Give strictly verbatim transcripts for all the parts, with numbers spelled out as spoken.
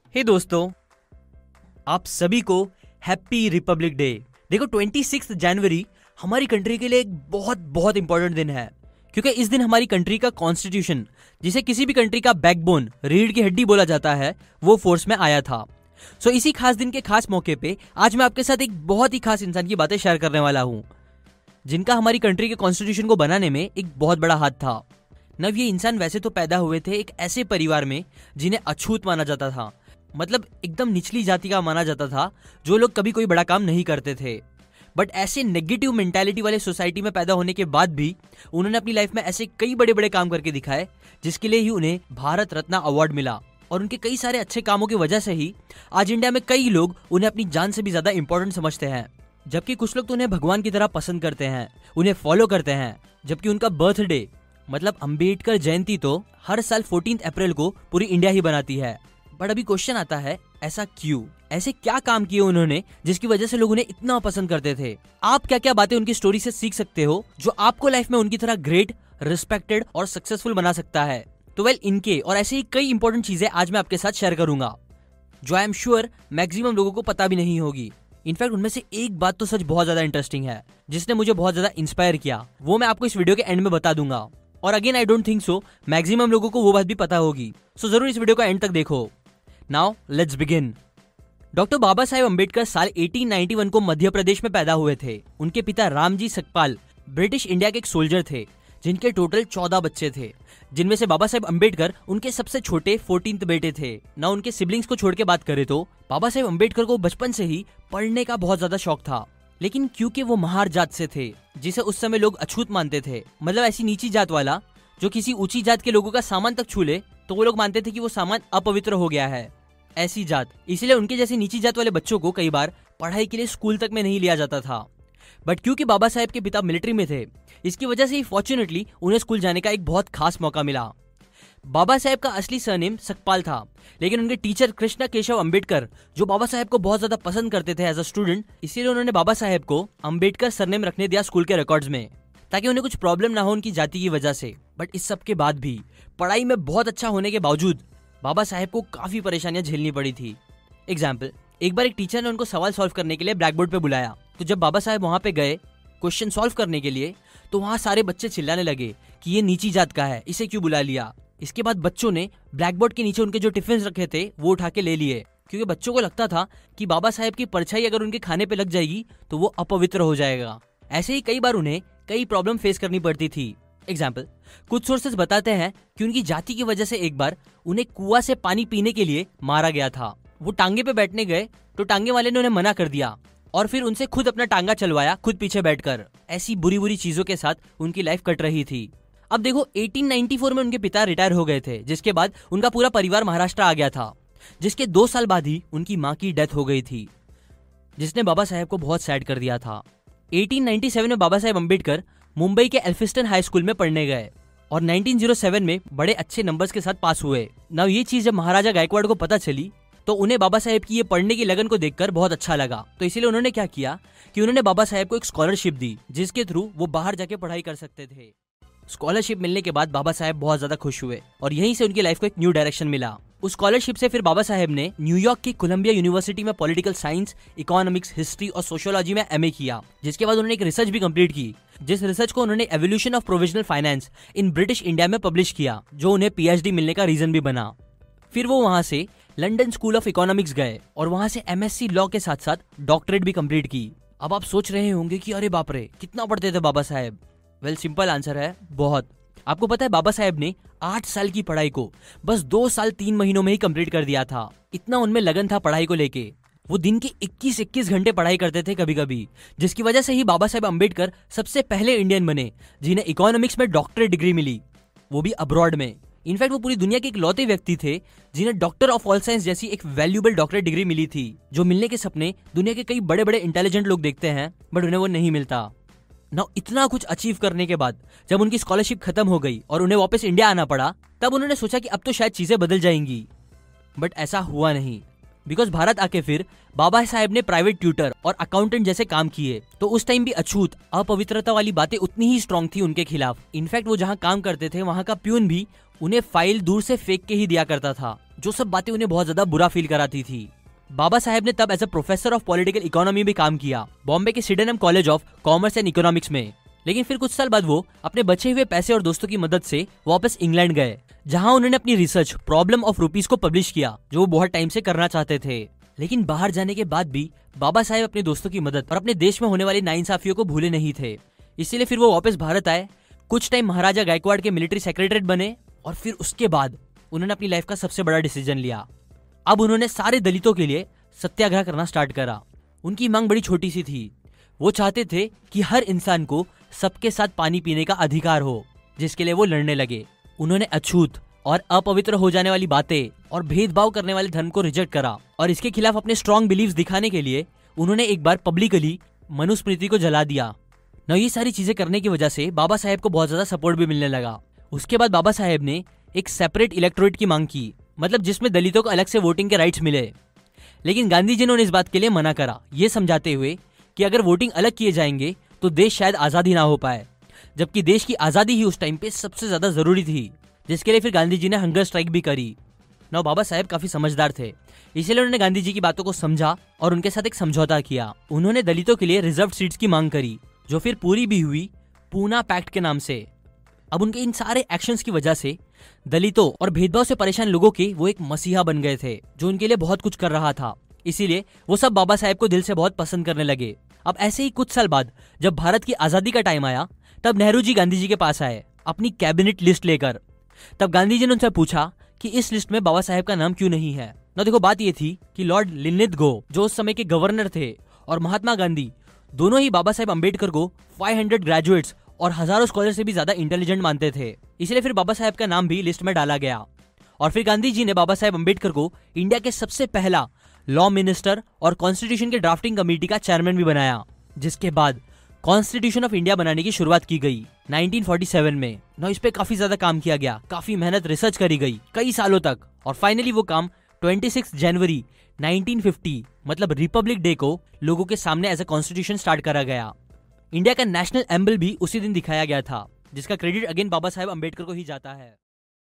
हे दोस्तों, आप सभी को हैप्पी रिपब्लिक डे। देखो, छब्बीस जनवरी हमारी कंट्री के लिए एक बहुत बहुत इंपॉर्टेंट दिन है, क्योंकि इस दिन हमारी कंट्री का कॉन्स्टिट्यूशन, जिसे किसी भी कंट्री का बैकबोन, रीढ़ की हड्डी बोला जाता है, वो फोर्स में आया था। सो इसी खास दिन के खास मौके पे आज मैं आपके साथ एक बहुत ही खास इंसान की बातें शेयर करने वाला हूँ, जिनका हमारी कंट्री के कॉन्स्टिट्यूशन को बनाने में एक बहुत बड़ा हाथ था। नव ये इंसान वैसे तो पैदा हुए थे एक ऐसे परिवार में जिन्हें अछूत माना जाता था, मतलब एकदम निचली जाति का माना जाता था, जो लोग कभी कोई बड़ा काम नहीं करते थे। बट ऐसे नेगेटिव मेंटालिटी वाले सोसाइटी में पैदा होने के बाद भी उन्होंने अपनी लाइफ में ऐसे कई बड़े बड़े काम करके दिखाए, जिसके लिए ही उन्हें भारत रत्न अवार्ड मिला। और उनके कई सारे अच्छे कामों की वजह से ही आज इंडिया में कई लोग उन्हें अपनी जान से भी ज्यादा इंपॉर्टेंट समझते हैं, जबकि कुछ लोग तो उन्हें भगवान की तरह पसंद करते हैं, उन्हें फॉलो करते हैं। जबकि उनका बर्थडे मतलब अंबेडकर जयंती तो हर साल चौदह अप्रैल को पूरी इंडिया ही बनाती है। बट अभी क्वेश्चन आता है, ऐसा क्यों? ऐसे क्या काम किए उन्होंने जिसकी वजह से लोग उन्हें इतना पसंद करते थे? आप क्या क्या बातें उनकी स्टोरी से सीख सकते हो जो आपको लाइफ में उनकी तरह ग्रेट, रिस्पेक्टेड और सक्सेसफुल बना सकता है? तो वेल, इनके और ऐसे ही कई इंपॉर्टेंट चीजें आज मैं आपके साथ शेयर करूंगा, जो आई एम श्योर मैक्सिमम लोगों को पता भी नहीं होगी। इनफैक्ट उनमें से एक बात तो सच बहुत ज्यादा इंटरेस्टिंग है, जिसने मुझे बहुत ज्यादा इंस्पायर किया। वो मैं आपको इस वीडियो के एंड में बता दूंगा। और again, I don't think so maximum लोगों को वो बात भी पता होगी। सो जरूर इस वीडियो का एंड तक देखो। Now let's begin. Doctor Baba Saheb Ambedkar साल अठारह सौ इक्यानवे को मध्य प्रदेश में पैदा हुए थे। उनके पिता रामजी सकपाल ब्रिटिश इंडिया के एक सोल्जर थे, जिनके टोटल चौदह बच्चे थे, जिनमें से बाबा साहेब अम्बेडकर उनके सबसे छोटे चौदहवें बेटे थे। ना उनके सिबलिंग्स को छोड़ के बात करें तो बाबा साहेब अम्बेडकर को बचपन से ही पढ़ने का बहुत ज्यादा शौक था। लेकिन क्योंकि वो महार जात से थे, जिसे उस समय लोग अछूत मानते थे, मतलब ऐसी नीची जात वाला जो किसी ऊंची जात के लोगों का सामान तक छू ले तो वो लोग मानते थे कि वो सामान अपवित्र हो गया है, ऐसी जात। इसलिए उनके जैसे नीची जात वाले बच्चों को कई बार पढ़ाई के लिए स्कूल तक में नहीं लिया जाता था। बट क्योंकि बाबा साहेब के पिता मिलिट्री में थे, इसकी वजह से ही फॉर्चुनेटली उन्हें स्कूल जाने का एक बहुत खास मौका मिला। बाबा साहेब का असली सरनेम सकपाल था, लेकिन उनके टीचर कृष्ण केशव अम्बेडकर, जो बाबा साहेब को बहुत ज्यादा पसंद करते थे एज अ स्टूडेंट, इसीलिए उन्होंने बाबा साहेब को अम्बेडकर सरनेम रखने दिया स्कूल के रिकॉर्ड्स में, ताकि उन्हें कुछ प्रॉब्लम ना हो उनकी जाति की वजह से। बट इस सब के बाद भी, पढ़ाई में बहुत अच्छा होने के बावजूद, बाबा साहेब को काफी परेशानियां झेलनी पड़ी थी। एग्जाम्पल, एक बार एक टीचर ने उनको सवाल सॉल्व करने के लिए ब्लैक बोर्ड पे बुलाया। तो जब बाबा साहेब वहां पे गए क्वेश्चन सॉल्व करने के लिए, तो वहां सारे बच्चे चिल्लाने लगे कि ये नीची जात का है, इसे क्यों बुला लिया। इसके बाद बच्चों ने ब्लैक बोर्ड के नीचे उनके जो टिफिन रखे थे वो उठा के ले लिए, क्योंकि बच्चों को लगता था कि बाबा साहेब की परछाई अगर उनके खाने पे लग जाएगी तो वो अपवित्र हो जाएगा। ऐसे ही कई बार उन्हें कई प्रॉब्लम फेस करनी पड़ती थी। एग्जाम्पल, कुछ सोर्सेज बताते हैं कि उनकी जाति की वजह से एक बार उन्हें कुआं से पानी पीने के लिए मारा गया था। वो टांगे पे बैठने गए तो टांगे वाले ने उन्हें मना कर दिया और फिर उनसे खुद अपना टांगा चलवाया, खुद पीछे बैठकर। ऐसी बुरी बुरी चीजों के साथ उनकी लाइफ कट रही थी। अब देखो, अठारह सौ चौरानवे में उनके पिता रिटायर हो गए थे, जिसके बाद उनका पूरा परिवार महाराष्ट्र आ गया था, जिसके दो साल बाद ही उनकी माँ की डेथ हो गई थी, जिसने बाबा साहेब को बहुत सैड कर दिया था। अठारह सौ सत्तानवे में बाबा साहेब अम्बेडकर मुंबई के एल्फिस्टन हाई स्कूल में पढ़ने गए और उन्नीस सौ सात में बड़े अच्छे नंबर्स के साथ पास हुए। ना ये चीज जब महाराजा गायकवाड़ को पता चली तो उन्हें बाबा साहेब की ये पढ़ने की लगन को देखकर बहुत अच्छा लगा। तो इसीलिए उन्होंने क्या किया कि उन्होंने बाबा साहेब को एक स्कॉलरशिप दी, जिसके थ्रू वो बाहर जाके पढ़ाई कर सकते थे। स्कॉलरशिप मिलने के बाद बाबा साहेब बहुत ज्यादा खुश हुए और यहीं से उनकी लाइफ को एक न्यू डायरेक्शन मिला। उस स्कॉलरशिप से फिर बाबा साहेब ने न्यूयॉर्क की कोलंबिया यूनिवर्सिटी में पॉलिटिकल साइंस, इकोनॉमिक्स, हिस्ट्री और सोशियोलॉजी में एमए किया, जिसके बाद उन्होंने एक रिसर्च भी कंप्लीट की, जिस रिसर्च को उन्होंने evolution of provisional finance in British India में पब्लिश किया, जो उन्हें पीएचडी मिलने का रीजन भी बना। फिर वो वहां से लंदन स्कूल ऑफ इकोनॉमिक्स गए और वहां से एमएससी लॉ के साथ साथ डॉक्टरेट भी कंप्लीट की। अब आप सोच रहे होंगे कि अरे बाप रे, कितना पढ़ते थे Baba Saheb? Well, simple answer है, बहुत। आपको पता है, बाबा साहेब ने आठ साल की पढ़ाई को बस दो साल तीन महीनों में ही कंप्लीट कर दिया था। इतना उनमें लगन था पढ़ाई को लेके। वो दिन के इक्कीस इक्कीस घंटे पढ़ाई करते थे कभी कभी, जिसकी वजह से ही बाबा साहेब अम्बेडकर सबसे पहले इंडियन बने जिन्हें इकोनॉमिक्स में डॉक्टरेट डिग्री मिली, वो भी अब्रॉड में। इनफैक्ट वो पूरी दुनिया के इकलौते व्यक्ति थे जिन्हें डॉक्टर ऑफ ऑल साइंस जैसी एक वैल्यूएबल डॉक्टरेट डिग्री मिली थी, जो मिलने के सपने दुनिया के कई बड़े बड़े इंटेलिजेंट लोग देखते हैं, बट उन्हें वो नहीं मिलता। ना इतना कुछ अचीव करने के बाद जब उनकी स्कॉलरशिप खत्म हो गई और उन्हें वापस इंडिया आना पड़ा, तब उन्होंने सोचा कि अब तो शायद चीजें बदल जाएंगी। बट ऐसा हुआ नहीं, बिकॉज भारत आके फिर बाबा साहेब ने प्राइवेट ट्यूटर और अकाउंटेंट जैसे काम किए, तो उस टाइम भी अछूत अपवित्रता वाली बातें उतनी ही स्ट्रांग थी उनके खिलाफ। इनफैक्ट वो जहाँ काम करते थे वहाँ का प्यून भी उन्हें फाइल दूर से फेंक के ही दिया करता था, जो सब बातें उन्हें बहुत ज्यादा बुरा फील कराती थी। बाबा साहेब ने तब as a professor of political economy भी काम किया बॉम्बे के Sydenham college of commerce and economics में। लेकिन फिर कुछ साल बाद वो अपने बचे हुए पैसे और दोस्तों की मदद से वापस इंग्लैंड गए, जहां उन्होंने अपनी रिसर्च प्रॉब्लम ऑफ रुपीज को पब्लिश किया, जो वो बहुत टाइम से करना चाहते थे। लेकिन बाहर जाने के बाद भी बाबा साहेब अपने दोस्तों की मदद और अपने देश में होने वाली नाइंसाफियों को भूले नहीं थे। इसीलिए फिर वो वापस भारत आए, कुछ टाइम महाराजा गायकवाड़ के मिलिट्री सेक्रेटरी बने और फिर उसके बाद उन्होंने अपनी लाइफ का सबसे बड़ा डिसीजन लिया। अब उन्होंने सारे दलितों के लिए सत्याग्रह करना स्टार्ट करा। उनकी मांग बड़ी छोटी सी थी, वो चाहते थे कि हर इंसान को सबके साथ पानी पीने का अधिकार हो, जिसके लिए वो लड़ने लगे। उन्होंने अछूत और अपवित्र हो जाने वाली बातें और भेदभाव करने वाले धर्म को रिजेक्ट करा और इसके खिलाफ अपने स्ट्रॉन्ग बिलीव्स दिखाने के लिए उन्होंने एक बार पब्लिकली मनुस्मृति को जला दिया। न ये सारी चीजें करने की वजह से बाबा साहेब को बहुत ज्यादा सपोर्ट भी मिलने लगा। उसके बाद बाबा साहेब ने एक सेपरेट इलेक्टोरेट की मांग की, मतलब जिसमें दलितों को अलग से वोटिंग के राइट्स मिले। लेकिन गांधी जी ने इस बात के लिए मना करा, ये समझाते हुए कि अगर वोटिंग अलग किए जाएंगे तो देश शायद आजादी ना हो पाए, जबकि देश की आजादी ही उस टाइम पे सबसे ज्यादा जरूरी थी, जिसके लिए फिर गांधी जी ने हंगर स्ट्राइक भी करी। नौ बाबा साहेब काफी समझदार थे, इसीलिए उन्होंने गांधी जी की बातों को समझा और उनके साथ एक समझौता किया। उन्होंने दलितों के लिए रिजर्व सीट्स की मांग करी, जो फिर पूरी भी हुई पूना पैक्ट के नाम से। अब उनके इन सारे एक्शंस की वजह से दलितों और भेदभाव से परेशान लोगों के वो एक मसीहा बन गए थे, जो उनके लिए बहुत कुछ कर रहा था। इसीलिए वो सब बाबा साहेब को दिल से बहुत पसंद करने लगे। अब ऐसे ही कुछ साल बाद जब भारत की आजादी का टाइम आया, तब नेहरू जी गांधी जी के पास आए अपनी कैबिनेट लिस्ट लेकर। तब गांधी जी ने उनसे पूछा कि इस लिस्ट में बाबा साहेब का नाम क्यों नहीं है। ना देखो, बात ये थी कि लॉर्ड लिनलिथगो, जो उस समय के गवर्नर थे, और महात्मा गांधी दोनों ही बाबा साहेब अम्बेडकर को पाँच सौ ग्रेजुएट्स और हजारों स्कॉलर से भी ज्यादा इंटेलिजेंट मानते थे। इसलिए फिर बाबा साहेब का नाम भी लिस्ट में डाला गया। और फिर गांधी जी ने बाबा साहेब अम्बेडकर को इंडिया के सबसे पहला लॉ मिनिस्टर और कॉन्स्टिट्यूशन के ड्राफ्टिंग कमेटी का चेयरमैन भी बनाया, जिसके बाद कॉन्स्टिट्यूशन ऑफ इंडिया बनाने की शुरुआत की गई नाइनटीन फोर्टी सेवन में। ना इस पे काफी ज्यादा काम किया गया, काफी मेहनत रिसर्च करी गई कई सालों तक, और फाइनली वो काम छब्बीस जनवरी नाइनटीन फिफ्टी मतलब रिपब्लिक डे को लोगों के सामने एज अ कॉन्स्टिट्यूशन स्टार्ट करा गया। इंडिया का नेशनल एम्बल भी उसी दिन दिखाया गया था, जिसका क्रेडिट अगेन बाबा साहेब अम्बेडकर को ही जाता है।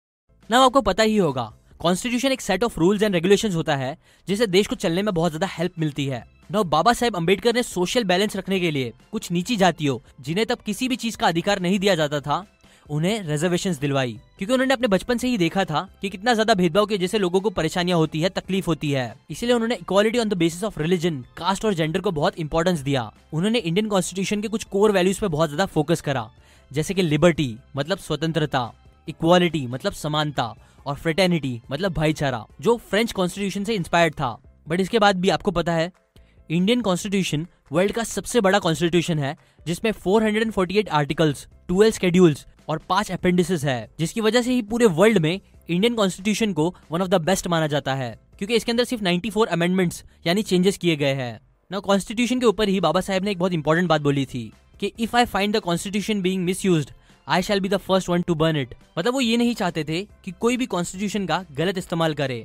ना आपको पता ही होगा, कॉन्स्टिट्यूशन एक set of rules and regulations होता है जिससे देश को चलने में बहुत ज्यादा हेल्प मिलती है। ना बाबा साहेब अम्बेडकर ने सोशल बैलेंस रखने के लिए कुछ नीची जातियों, जिन्हें तब किसी भी चीज का अधिकार नहीं दिया जाता था, उन्हें रिजर्वेशंस दिलवाई, क्योंकि उन्होंने अपने बचपन से ही देखा था कि कितना ज्यादा भेदभाव की वजह से लोगों को परेशानियां होती है, तकलीफ होती है। इसीलिए उन्होंने equality on the basis of religion, caste और जेंडर को बहुत इंपॉर्टेंस दिया। उन्होंने इंडियन कॉन्स्टिट्यूशन के कुछ कोर वैल्यूज पे बहुत ज्यादा फोकस करा, जैसे कि लिबर्टी मतलब स्वतंत्रता, इक्वालिटी मतलब समानता, और फ्रेटर्निटी मतलब भाईचारा, जो फ्रेंच कॉन्स्टिट्यूशन से इंस्पायर्ड था। बट इसके बाद भी आपको पता है, इंडियन कॉन्स्टिट्यूशन वर्ल्ड का सबसे बड़ा कॉन्स्टिट्यूशन है, जिसमें चार सौ अड़तालीस आर्टिकल्स, बारह शेड्यूल्स और पांच अपेंडिसेस है, जिसकी वजह से ही पूरे वर्ल्ड में इंडियन कॉन्स्टिट्यूशन को वन ऑफ द बेस्ट माना जाता है, क्योंकि इसके अंदर सिर्फ चौरानवे अमेंडमेंट्स यानी चेंजेस किए गए हैं। ना कॉन्स्टिट्यूशन के ऊपर ही बाबा साहेब ने एक बहुत इंपॉर्टेंट बात बोली थी कि if I find the constitution being misused, I shall be the first one to burn it. मतलब वो ये नहीं चाहते थे कि कोई भी कॉन्स्टिट्यूशन का गलत इस्तेमाल करे।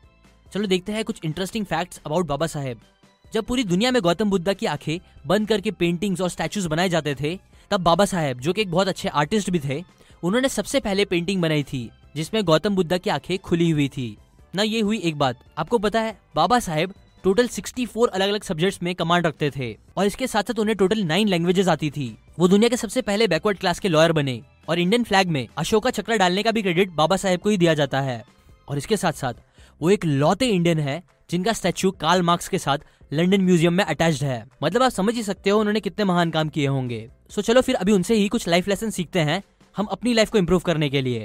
चलो देखते हैं कुछ interesting facts about Baba Saheb. जब पूरी दुनिया में गौतम बुद्ध की आंखें बंद करके पेंटिंग्स और स्टैचूज बनाए जाते थे, तब बाबा साहेब, जो कि एक बहुत अच्छे आर्टिस्ट भी थे, उन्होंने सबसे पहले पेंटिंग बनाई थी जिसमें गौतम बुद्ध की आंखें खुली हुई थी। ना ये हुई एक बात, आपको पता है बाबा साहेब टोटल चौंसठ अलग अलग सब्जेक्ट्स में कमांड रखते थे, और इसके साथ साथ उन्हें टोटल नाइन लैंग्वेजेस आती थी। वो दुनिया के सबसे पहले बैकवर्ड क्लास के लॉयर बने, और इंडियन फ्लैग में अशोका चक्र डालने का भी क्रेडिट बाबा साहेब को ही दिया जाता है। और इसके साथ साथ वो एक लौते इंडियन है जिनका स्टैचू कार्ल मार्क्स के साथ लंदन म्यूजियम में अटैच्ड है। मतलब आप समझ ही सकते हो उन्होंने कितने महान काम किए होंगे। सो चलो फिर अभी उनसे ही कुछ लाइफ लेसन सीखते हैं हम अपनी लाइफ को इंप्रूव करने के लिए।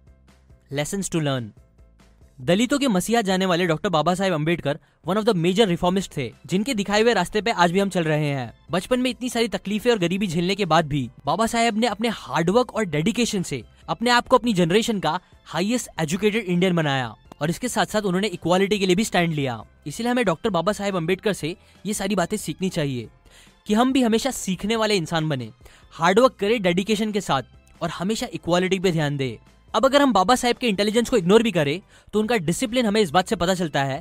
Lessons to learn. दलितों के मसीहा जाने वाले doctor Baba Saheb Ambedkar one of the major reformist थे, जिनके दिखाए हुए रास्ते पे आज भी हम चल रहे हैं। बचपन में इतनी सारी तकलीफें और गरीबी झेलने के बाद भी बाबा साहेब ने अपने हार्डवर्क और डेडिकेशन से अपने आप को अपनी जनरेशन का हाईएस्ट एजुकेटेड इंडियन बनाया, और इसके साथ साथ उन्होंने इक्वालिटी के लिए भी स्टैंड लिया। इसलिए हमें डॉक्टर बाबा साहेब अम्बेडकर से ये सारी बातें सीखनी चाहिए कि हम भी हमेशा सीखने वाले इंसान बने, हार्डवर्क करें डेडिकेशन के साथ, और हमेशा इक्वालिटी पे ध्यान दे। अब अगर हम बाबा साहेब के इंटेलिजेंस को इग्नोर भी करें तो उनका डिसिप्लिन हमें इस बात से पता चलता है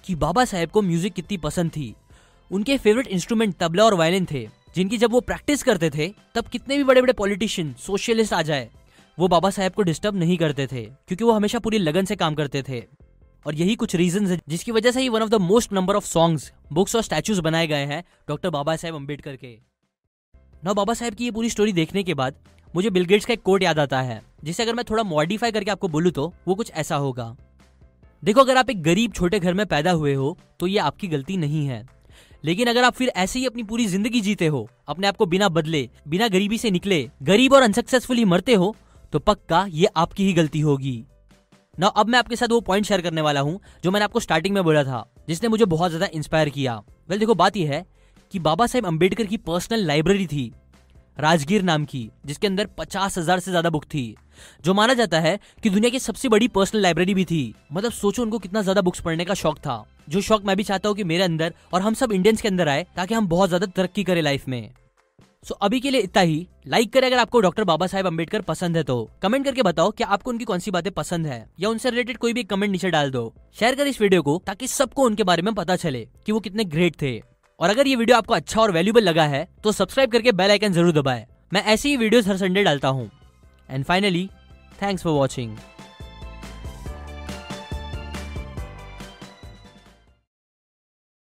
कि बाबा साहेब को म्यूजिक कितनी पसंद थी। उनके फेवरेट इंस्ट्रूमेंट तबला और वायलिन थे, जिनकी जब वो प्रैक्टिस करते थे तब कितने भी बड़े बड़े पॉलिटिशियन, सोशलिस्ट आ जाए, वो बाबा साहेब को डिस्टर्ब नहीं करते थे, क्योंकि वो हमेशा पूरी लगन से काम करते थे। और यही कुछ रीजंस है जिसकी वजह से ही one of the most number of songs, books और स्टैचूज बनाए गए हैं डॉक्टर बाबा साहेब अम्बेडकर के। ना बाबा साहेब की ये पूरी स्टोरी देखने के बाद मुझे बिल गेट्स का एक कोट याद आता है, जिसे अगर मैं थोड़ा मॉडिफाई करके आपको बोलूँ तो वो कुछ ऐसा होगा। देखो, अगर आप एक गरीब छोटे घर में पैदा हुए हो तो ये आपकी गलती नहीं है, लेकिन अगर आप फिर ऐसे ही अपनी पूरी जिंदगी जीते हो, अपने आप को बिना बदले, बिना गरीबी से निकले, गरीब और अनसक्सेसफुली मरते हो, तो पक्का ये आपकी ही गलती होगी ना। अब मैं आपके साथ वो पॉइंट शेयर करने वाला हूं जो मैंने आपको स्टार्टिंग में बोला था, जिसने मुझे बहुत ज्यादा इंस्पायर किया। वेल देखो, बात यह है कि बाबा साहेब अम्बेडकर की पर्सनल लाइब्रेरी थी राजगीर नाम की, जिसके अंदर पचास हजार से ज्यादा बुक थी, जो माना जाता है कि दुनिया की सबसे बड़ी पर्सनल लाइब्रेरी भी थी। मतलब सोचो उनको कितना ज्यादा बुक्स पढ़ने का शौक था, जो शौक मैं भी चाहता हूँ कि मेरे अंदर और हम सब इंडियंस के अंदर आए, ताकि हम बहुत ज्यादा तरक्की करें लाइफ में। सो अभी के लिए इतना ही। लाइक करें अगर आपको डॉक्टर बाबा साहेब अम्बेडकर पसंद है तो। कमेंट करके बताओ कि आपको उनकी कौन सी बातें पसंद है, या उनसे रिलेटेड कोई भी कमेंट नीचे डाल दो। शेयर कर इस वीडियो को ताकि सबको उनके बारे में पता चले कि वो कितने ग्रेट थे। और अगर ये वीडियो आपको अच्छा और वैल्यूबल लगा है तो सब्सक्राइब करके बेल आइकन जरूर दबाएं। मैं ऐसी ही वीडियोस हर संडे डालता हूँ। And finally, thanks for watching.